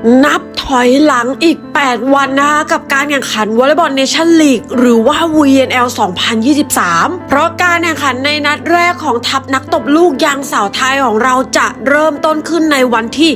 นับถอยหลังอีก8วันนะคะกับการแข่งขันวอลเลย์บอลเนชั่นลีกหรือว่า VNL 2023 เพราะการแข่งขันในนัดแรกของทัพนักตบลูกยางสาวไทยของเราจะเริ่มต้นขึ้นในวันที่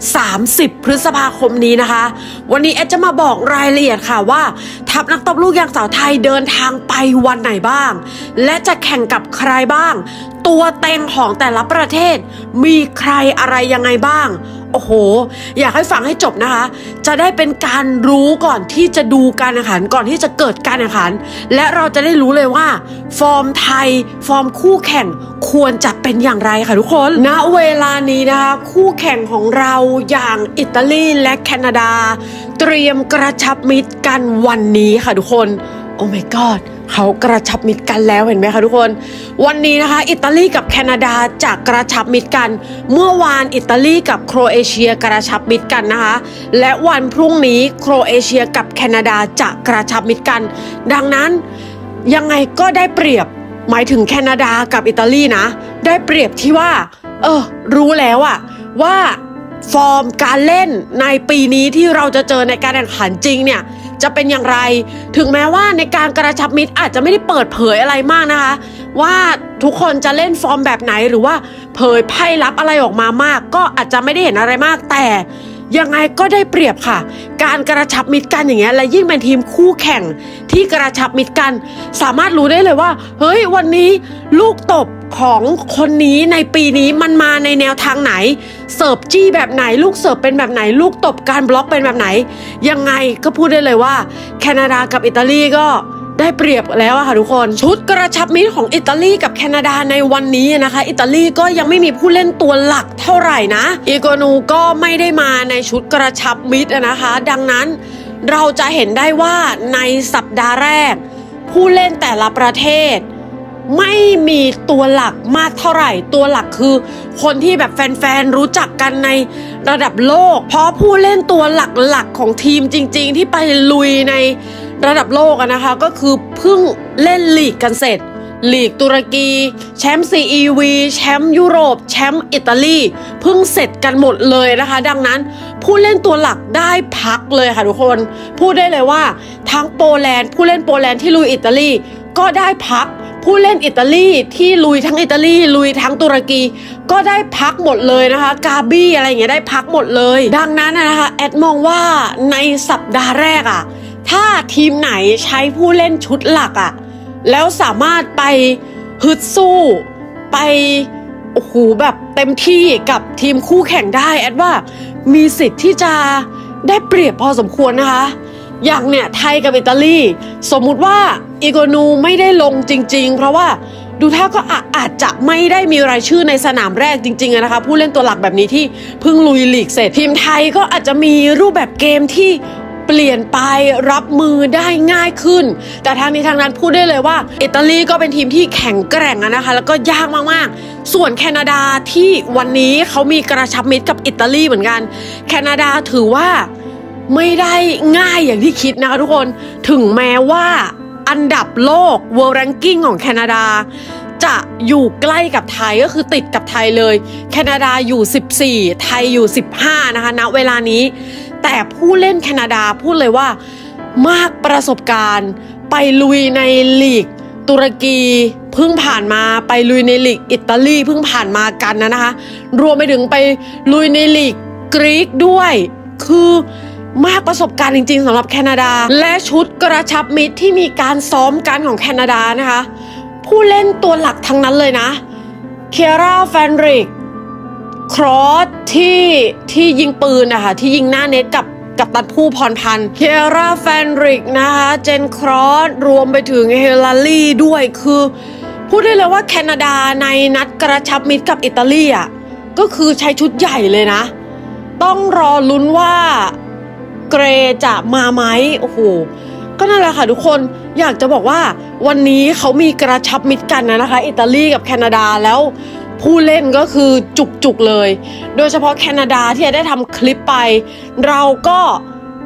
30พฤษภาคมนี้นะคะวันนี้จะมาบอกรายละเอียดค่ะว่าทัพนักตบลูกยางสาวไทยเดินทางไปวันไหนบ้างและจะแข่งกับใครบ้างตัวเต็งของแต่ละประเทศมีใครอะไรยังไงบ้างโอ้โหอยากให้ฟังให้จบนะคะจะได้เป็นการรู้ก่อนที่จะดูการแข่งขันก่อนที่จะเกิดการแข่งขันและเราจะได้รู้เลยว่าฟอร์มไทยฟอร์มคู่แข่งควรจะเป็นอย่างไรค่ะทุกคนณเวลานี้นะคะคู่แข่งของเราอย่างอิตาลีและแคนาดาเตรียมกระชับมิตรกันวันนี้ค่ะทุกคนโอ้ my god เขากระชับมิตรกันแล้วเห็นไหมคะทุกคนวันนี้นะคะอิตาลีกับแคนาดาจะกระชับมิตรกันเมื่อวานอิตาลีกับโครเอเชียกระชับมิตรกันนะคะและวันพรุ่งนี้โครเอเชียกับแคนาดาจะกระชับมิตรกันดังนั้นยังไงก็ได้เปรียบหมายถึงแคนาดากับอิตาลีนะได้เปรียบที่ว่ารู้แล้วอะว่าฟอร์มการเล่นในปีนี้ที่เราจะเจอในการแข่งขันจริงเนี่ยจะเป็นอย่างไรถึงแม้ว่าในการกระชับมิตรอาจจะไม่ได้เปิดเผยอะไรมากนะคะว่าทุกคนจะเล่นฟอร์มแบบไหนหรือว่าเผยไพ่ลับอะไรออกมามากก็อาจจะไม่ได้เห็นอะไรมากแต่ยังไงก็ได้เปรียบค่ะการกระชับมิตรกันอย่างเงี้ยและยิ่งเป็นทีมคู่แข่งที่กระชับมิตรกันสามารถรู้ได้เลยว่าเฮ้ยวันนี้ลูกตบของคนนี้ในปีนี้มันมาในแนวทางไหนเสิร์ฟจี้แบบไหนลูกเสิร์ฟเป็นแบบไหนลูกตบการบล็อกเป็นแบบไหนยังไงก็พูดได้เลยว่าแคนาดากับอิตาลีก็ได้เปรียบแล้วค่ะทุกคนชุดกระชับมิตรของอิตาลีกับแคนาดาในวันนี้นะคะอิตาลีก็ยังไม่มีผู้เล่นตัวหลักเท่าไหร่นะอีโกนูก็ไม่ได้มาในชุดกระชับมิตรนะคะดังนั้นเราจะเห็นได้ว่าในสัปดาห์แรกผู้เล่นแต่ละประเทศไม่มีตัวหลักมากเท่าไหร่ตัวหลักคือคนที่แบบแฟนๆรู้จักกันในระดับโลกเพราะผู้เล่นตัวหลักๆของทีมจริงๆที่ไปลุยในระดับโลกนะคะก็คือเพิ่งเล่นลีกกันเสร็จลีกตุรกีแชมป์ CEV แชมป์ยุโรปแชมป์อิตาลีเพิ่งเสร็จกันหมดเลยนะคะดังนั้นผู้เล่นตัวหลักได้พักเลยค่ะทุกคนพูดได้เลยว่าทั้งโปแลนด์ผู้เล่นโปแลนด์ที่ลุยอิตาลีก็ได้พักผู้เล่นอิตาลีที่ลุยทั้งอิตาลีลุยทั้งตุรกีก็ได้พักหมดเลยนะคะกาบี้อะไรอย่างเงี้ยได้พักหมดเลยดังนั้นนะคะแอดมองว่าในสัปดาห์แรกอะถ้าทีมไหนใช้ผู้เล่นชุดหลักอะแล้วสามารถไปฮึดสู้ไปโอ้โหแบบเต็มที่กับทีมคู่แข่งได้แอดว่ามีสิทธิ์ที่จะได้เปรียบพอสมควรนะคะอย่างเนี่ยไทยกับอิตาลีสมมุติว่าอีโกนูไม่ได้ลงจริงๆเพราะว่าดูท่าก็อาจจะไม่ได้มีรายชื่อในสนามแรกจริงๆนะคะผู้เล่นตัวหลักแบบนี้ที่เพิ่งลุยลีกเสร็จทีมไทยก็อาจจะมีรูปแบบเกมที่เปลี่ยนไปรับมือได้ง่ายขึ้นแต่ทางนี้ทางนั้นพูดได้เลยว่าอิตาลีก็เป็นทีมที่แข็งแกร่งนะคะแล้วก็ยากมากๆส่วนแคนาดาที่วันนี้เขามีกระชับมิตรกับอิตาลีเหมือนกันแคนาดาถือว่าไม่ได้ง่ายอย่างที่คิดนะคะทุกคนถึงแม้ว่าอันดับโลก World Ranking ของแคนาดาจะอยู่ใกล้กับไทยก็คือติดกับไทยเลยแคนาดาอยู่14ไทยอยู่15นะคะณเวลานี้แต่ผู้เล่นแคนาดาพูดเลยว่ามากประสบการณ์ไปลุยในลีกตุรกีเพิ่งผ่านมาไปลุยในลีกอิตาลีเพิ่งผ่านมากันนะคะรวมไปถึงไปลุยในลีกกรีกด้วยคือมากประสบการณ์จริงๆสำหรับแคนาดาและชุดกระชับมิตรที่มีการซ้อมกันของแคนาดานะคะผู้เล่นตัวหลักทั้งนั้นเลยนะเคียร่าแฟนริกครอสที่ยิงปืนนะคะที่ยิงหน้าเน็ตกับตัดผู้พรพันธ์เคียร่าแฟนริกนะคะเจนครอสรวมไปถึงเฮลาลี่ด้วยคือพูดได้เลยว่าแคนาดาในนัดกระชับมิตรกับอิตาลีอ่ะก็คือใช้ชุดใหญ่เลยนะต้องรอลุ้นว่าเกรจะมาไหมโอ้โหก็นั่นแหละค่ะทุกคนอยากจะบอกว่าวันนี้เขามีกระชับมิตรกันนะคะอิตาลีกับแคนาดาแล้วผู้เล่นก็คือจุกๆเลยโดยเฉพาะแคนาดาที่ได้ทำคลิปไปเราก็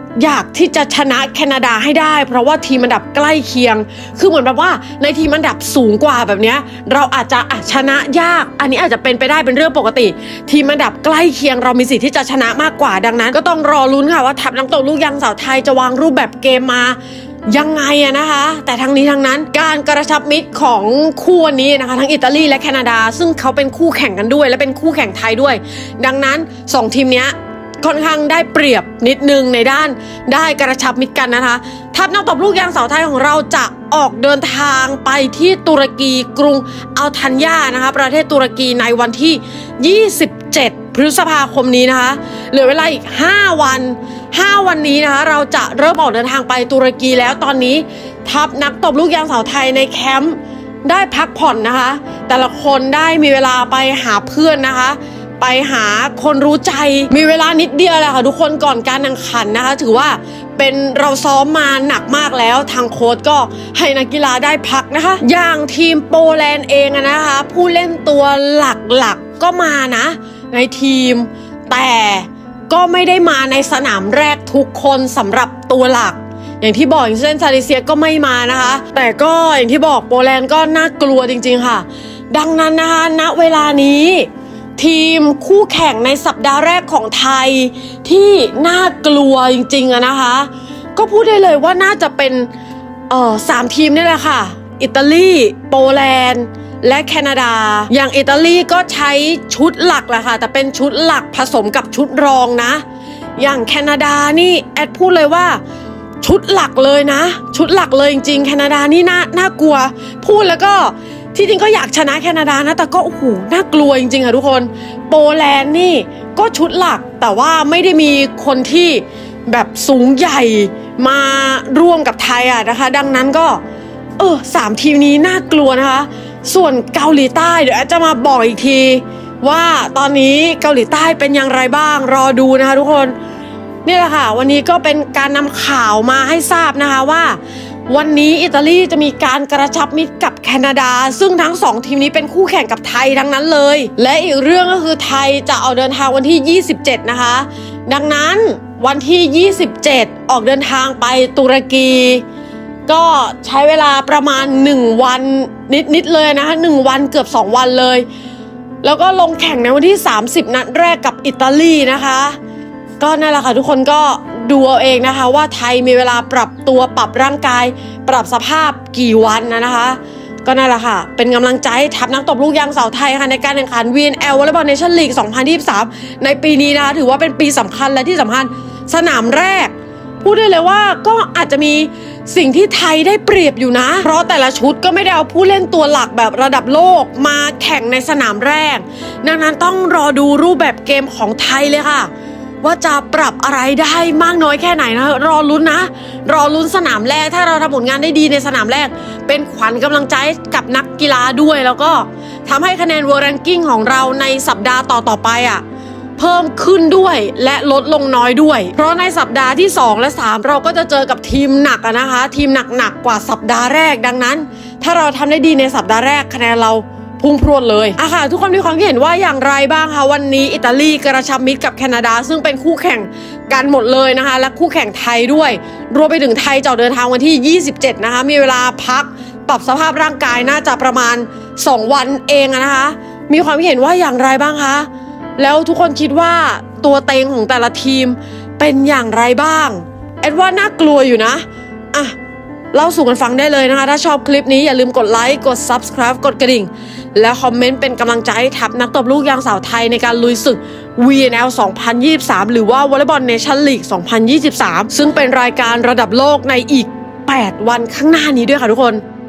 อยากที่จะชนะแคนาดาให้ได้เพราะว่าทีมอันดับใกล้เคียงคือเหมือนแบบว่าในทีมอันดับสูงกว่าแบบนี้เราอาจจะชนะยากอันนี้อาจจะเป็นไปได้เป็นเรื่องปกติทีมอันดับใกล้เคียงเรามีสิทธิ์ที่จะชนะมากกว่าดังนั้นก็ต้องรอลุ้นค่ะว่าทัพนักตบลูกยางสาวไทยจะวางรูปแบบเกมมายังไงนะคะแต่ทั้งนี้ทั้งนั้นการกระชับมิตรของคู่วันนี้นะคะทั้งอิตาลีและแคนาดาซึ่งเขาเป็นคู่แข่งกันด้วยและเป็นคู่แข่งไทยด้วยดังนั้น2ทีมนี้ค่อนข้างได้เปรียบนิดนึงในด้านได้กระชับมิตรกันนะคะทัพนักตบลูกยางสาวไทยของเราจะออกเดินทางไปที่ตุรกีกรุงอัลทันยานะคะประเทศตุรกีในวันที่27พฤษภาคมนี้นะคะเหลือเวลาอีก5 วันนี้นะคะเราจะเริ่มออกเดินทางไปตุรกีแล้วตอนนี้ทัพนักตบลูกยางสาวไทยในแคมป์ได้พักผ่อนนะคะแต่ละคนได้มีเวลาไปหาเพื่อนนะคะไปหาคนรู้ใจมีเวลานิดเดียวแหละค่ะทุกคนก่อนการแข่งขันนะคะถือว่าเป็นเราซ้อมมาหนักมากแล้วทางโค้ชก็ให้นักกีฬาได้พักนะคะอย่างทีมโปแลนด์เองนะคะผู้เล่นตัวหลักก็มานะในทีมแต่ก็ไม่ได้มาในสนามแรกทุกคนสำหรับตัวหลักอย่างที่บอกอย่างเช่นซาดิเซียก็ไม่มานะคะแต่ก็อย่างที่บอกโปแลนด์ก็น่ากลัวจริงๆค่ะดังนั้นนะคะณเวลานี้ทีมคู่แข่งในสัปดาห์แรกของไทยที่น่ากลัวจริงๆนะคะก็พูดได้เลยว่าน่าจะเป็น3 ทีมนี่แหละค่ะอิตาลีโปแลนด์และแคนาดาอย่างอิตาลีก็ใช้ชุดหลักแหละค่ะแต่เป็นชุดหลักผสมกับชุดรองนะอย่างแคนาดานี่แอดพูดเลยว่าชุดหลักเลยนะชุดหลักเลยจริงๆแคนาดานี่น่ากลัวพูดแล้วก็ที่จริงก็อยากชนะแคนาดานะแต่ก็โอ้โหน่ากลัวจริงๆค่ะทุกคนโปแลนด์นี่ก็ชุดหลักแต่ว่าไม่ได้มีคนที่แบบสูงใหญ่มาร่วมกับไทยนะคะดังนั้นก็3 ทีมนี้น่ากลัวนะคะส่วนเกาหลีใต้เดี๋ยวจะมาบอกอีกทีว่าตอนนี้เกาหลีใต้เป็นอย่างไรบ้างรอดูนะคะทุกคนนี่แหละค่ะวันนี้ก็เป็นการนำข่าวมาให้ทราบนะคะว่าวันนี้อิตาลีจะมีการกระชับมิตรกับแคนาดาซึ่งทั้ง2 ทีมนี้เป็นคู่แข่งกับไทยทั้งนั้นเลยและอีกเรื่องก็คือไทยจะออกเดินทางวันที่27นะคะดังนั้นวันที่27ออกเดินทางไปตุรกีก็ใช้เวลาประมาณ1 วันนิดเลยนะคะ1 วันเกือบ2 วันเลยแล้วก็ลงแข่งในวันที่30นัดแรกกับอิตาลีนะคะก็นั่นแหละค่ะทุกคนก็ดูเอาเองนะคะว่าไทยมีเวลาปรับตัวปรับร่างกายปรับสภาพกี่วันนะคะก็นั่นแหละค่ะเป็นกำลังใจให้ทัพนักตบลูกยางสาวไทยค่ะในการแข่งขัน VNL วอลเลย์บอลเนชั่นลีก 2023 ในปีนี้นะคะถือว่าเป็นปีสำคัญและที่สำคัญสนามแรกพูดได้เลยว่าก็อาจจะมีสิ่งที่ไทยได้เปรียบอยู่นะเพราะแต่ละชุดก็ไม่ได้เอาผู้เล่นตัวหลักแบบระดับโลกมาแข่งในสนามแรกดังนั้นต้องรอดูรูปแบบเกมของไทยเลยค่ะว่าจะปรับอะไรได้มากน้อยแค่ไหนนะรอลุ้นนะรอลุ้นสนามแรกถ้าเราทำผลงานได้ดีในสนามแรกเป็นขวัญกำลังใจกับนักกีฬาด้วยแล้วก็ทำให้คะแนน World Ranking ของเราในสัปดาห์ต่อไปเพิ่มขึ้นด้วยและลดลงน้อยด้วยเพราะในสัปดาห์ที่2และ3เราก็จะเจอกับทีมหนักนะคะทีมหนักกว่าสัปดาห์แรกดังนั้นถ้าเราทำได้ดีในสัปดาห์แรกคะแนนเราพุ่งพรวดเลยค่ะทุกคนมีความคิดเห็นว่าอย่างไรบ้างคะวันนี้อิตาลีกระชับมิตรกับแคนาดาซึ่งเป็นคู่แข่งกันหมดเลยนะคะและคู่แข่งไทยด้วยรวมไปถึงไทยจะเดินทางวันที่27นะคะมีเวลาพักปรับสภาพร่างกายน่าจะประมาณ2 วันเองนะคะมีความคิดเห็นว่าอย่างไรบ้างคะแล้วทุกคนคิดว่าตัวเต็งของแต่ละทีมเป็นอย่างไรบ้างแอดว่าน่ากลัวอยู่นะเล่าสู่กันฟังได้เลยนะคะถ้าชอบคลิปนี้อย่าลืมกดไลค์กด Subscribe กดกระดิ่งและคอมเมนต์เป็นกำลังใจให้ทัพนักตบลูกยางสาวไทยในการลุยศึก VNL 2023 หรือว่าวอลเลย์บอลเนชั่นลีก 2023 ซึ่งเป็นรายการระดับโลกในอีก8 วันข้างหน้านี้ด้วยค่ะทุกคน